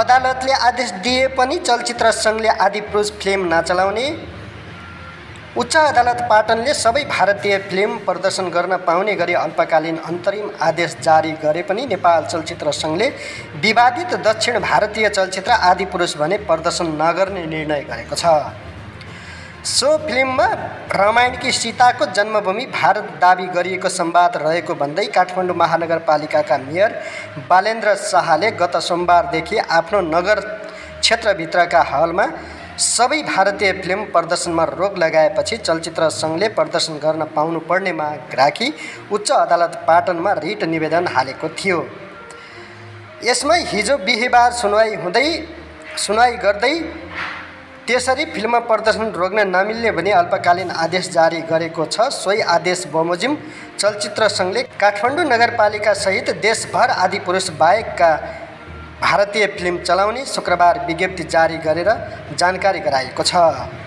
अदालतले आदेश दिए पनि चलचित्र सङ्घले आदिपुरुष फिल्म नचलाउने। उच्च अदालत पाटनले सबै भारतीय फिल्म प्रदर्शन गर्न पाउने गरी अल्पकालीन अन्तरिम आदेश जारी गरे पनि नेपाल चलचित्र सङ्घले विवादित दक्षिण भारतीय चलचित्र आदिपुरुष भने प्रदर्शन नगर्ने निर्णय गरेको छ। सो फिल्ममा रामायणकी सीताको जन्मभूमि भारत दाबी गरिएको संवाद रहेको भन्दै काठमाडौँ महानगरपालिकाका मेयर बालेन्द्र शाहले गत सोमबारदेखि आफ्नो नगर क्षेत्रभित्रका हलमा सबै भारतीय फिल्म प्रदर्शनमा रोक लगाएपछि चलचित्र सङ्घले प्रदर्शन गर्न पाउनुपर्ने माग राखी उच्च अदालत पाटनमा रिट निवेदन हालेको थियो। यसमा हिजो बिहीबार सुनवाई गर्दै त्यसरी फिल्म प्रदर्शन रोक्न नमिल्ने भनी अल्पकालीन आदेश जारी गरेको छ। सोही आदेश बमोजिम चलचित्र सङ्घले काठमाडौँ नगरपालिका सहित देशभर आदिपुरुष बाहेकका भारतीय फिल्म चलाउने शुक्रबार विज्ञप्ति जारी गरेर जानकारी गराएको छ।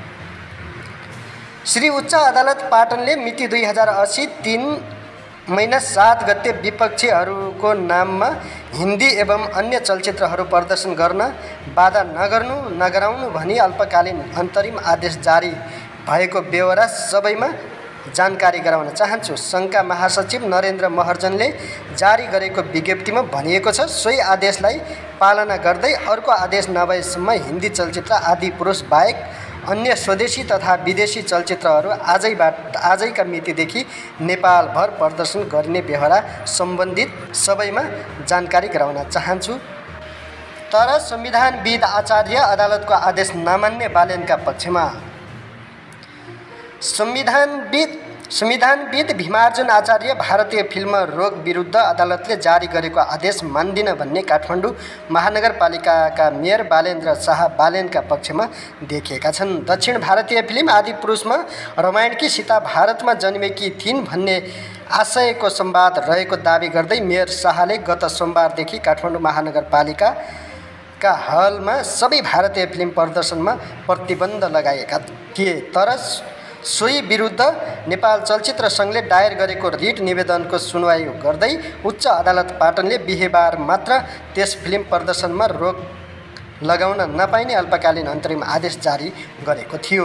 श्री उच्च अदालत पाटनले मिति 2080 3 महिना 7 गते विपक्षीहरूको नाममा हिन्दी एवं अन्य चलचित्रहरू प्रदर्शन गर्न बाधा नगराउनु भनी अल्पकालीन अन्तरिम आदेश जारी भएको बेहोरा सबैमा जानकारी गराउन चाहन्छु। सङ्घका महासचिव नरेन्द्र महर्जनले जारी गरेको विज्ञप्तिमा भनिएको छ। सोही आदेशलाई पालना गर्दै अर्को आदेश नभएसम्म हिन्दी चलचित्र आदिपुरुष बाहेक अन्य स्वदेशी तथा विदेशी चलचित्रहरू आजैका मितिदेखि नेपालभर प्रदर्शन गरिने बेहोरा सम्बन्धित सबैमा जानकारी गराउन चाहन्छु। तर संविधानविद आचार्य अदालतको आदेश नमान्ने बालेनका पक्षमा संविधानविद भीमार्जुन आचार्य भारतीय फिल्म रोक विरुद्ध अदालतले जारी गरेको आदेश मान्दिन भन्ने काठमाडौँ महानगरपालिकाका मेयर बालेन्द्र शाह बालेनका पक्षमा देखिएका छन्। दक्षिण भारतीय फिल्म आदिपुरुषमा रामायणकी सीता भारतमा जन्मेकी थिइन् भन्ने आशयको संवाद रहेको दावी गर्दै मेयर शाहले गत सोमबारदेखि काठमाडौँ महानगरपालिकाका हलमा सबै भारतीय फिल्म प्रदर्शनमा प्रतिबन्ध लगाएका थिए। तर सोही विरुद्ध नेपाल चलचित्र सङ्घले दायर गरेको रिट निवेदनको सुनवाई गर्दै उच्च अदालत पाटनले बिहीबार मात्र त्यस फिल्म प्रदर्शनमा रोक लगाउन नपाइने अल्पकालीन अन्तरिम आदेश जारी गरेको थियो।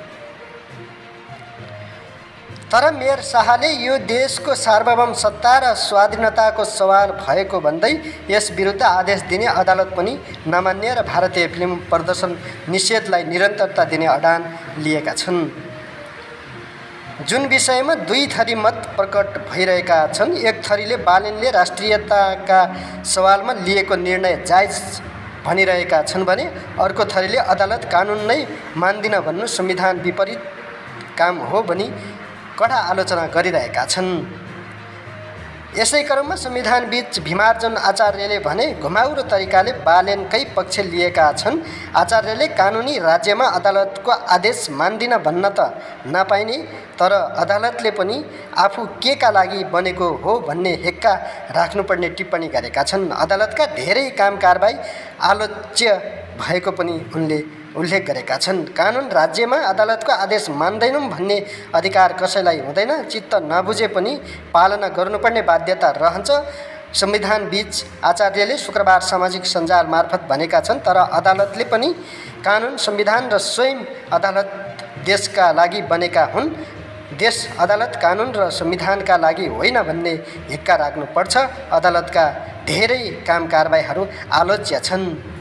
तर मेयर शाहले यो देशको सार्वभौम सत्ता र स्वाधीनताको सवाल भएको भन्दै यस विरुद्ध आदेश दिने अदालत पनि नमान्ने र भारतीय फिल्म प्रदर्शन निषेधलाई निरन्तरता दिने अडान लिएका छन्। जुन विषयमा दुई थरी मत प्रकट भइरहेका छन्। एक थरीले बालेनले राष्ट्रियताका सवालमा लिएको निर्णय जायज भनिरहेका छन् भने अर्को थरीले अदालत कानुन नै मान्दिन भन्नु संविधान विपरीत काम हो भनी कडा आलोचना गरिरहेका छन्। यसै क्रममा संविधानविद भीमार्जुन आचार्यले भने घुमाउरो तरिकाले बालेनकै पक्ष लिएका छन्। आचार्यले कानुनी राज्यमा अदालतको आदेश मान्दिन भन्न त नपाइने, तर अदालतले पनि आफू के का लागि बनेको हो भन्ने हेक्का राख्नुपर्ने टिप्पणी गरेका छन्। अदालतका धेरै काम कारबाही आलोच्य भएको पनि उनले उल्लेख गरेका छन्। कानुन राज्यमा अदालतको आदेश मान्दैनौँ भन्ने अधिकार कसैलाई हुँदैन। चित्त नबुझे पनि पालना गर्नुपर्ने बाध्यता रहन्छ। संविधानविद आचार्यले शुक्रबार सामाजिक सञ्जाल मार्फत भनेका छन्। तर अदालतले पनि कानुन, संविधान र स्वयं अदालत देशका लागि बनेका हुन्। देश, अदालत, कानुन र संविधानका लागि होइन भन्ने हिक्का राख्नुपर्छ। अदालतका धेरै काम कारबाहीहरू आलोच्य छन्।